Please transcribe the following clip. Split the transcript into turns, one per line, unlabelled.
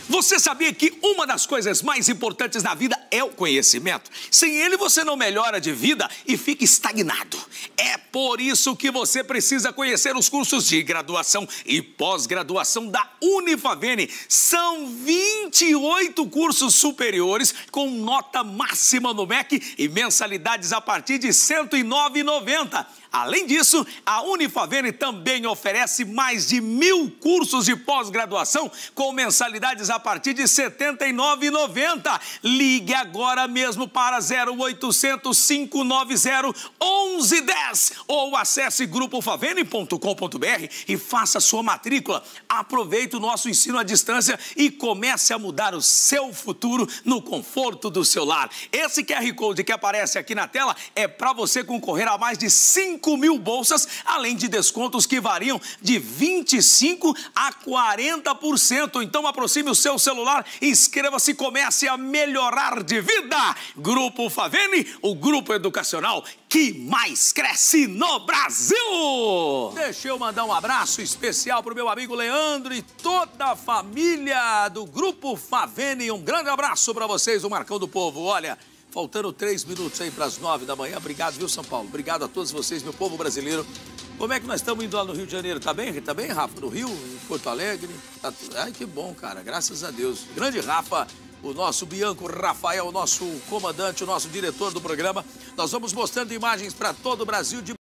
Você sabia que uma das coisas mais importantes na vida é o conhecimento? Sem ele você não melhora de vida e fica estagnado. É por isso que você precisa conhecer os cursos de graduação e pós-graduação da Unifavene. São 28 cursos superiores com nota máxima no MEC e mensalidades a partir de R$ 109,90. Além disso, a Unifavene também oferece mais de 1.000 cursos de pós-graduação com mensalidades a partir de R$ 79,90. Ligue agora mesmo para 0800 590 1110 ou acesse grupofavene.com.br e faça sua matrícula. Aproveite o nosso ensino à distância e comece a mudar o seu futuro no conforto do seu lar. Esse QR Code que aparece aqui na tela é para você concorrer a mais de 5.000 bolsas, além de descontos que variam de 25% a 40%. Então aproxime o seu celular, inscreva-se e comece a melhorar de vida. Grupo Favene, o grupo educacional que mais cresce no Brasil. Deixa eu mandar um abraço especial para o meu amigo Leandro e toda a família do Grupo Favene. Um grande abraço para vocês, o Marcão do Povo. Olha, faltando 3 minutos aí para as 9 da manhã. Obrigado, viu, São Paulo? Obrigado a todos vocês, meu povo brasileiro. Como é que nós estamos indo lá no Rio de Janeiro? Tá bem? Tá bem, Rafa? No Rio, em Porto Alegre? Tá... Ai, que bom, cara. Graças a Deus. Grande Rafa, o nosso Bianco Rafael, o nosso comandante, o nosso diretor do programa. Nós vamos mostrando imagens para todo o Brasil de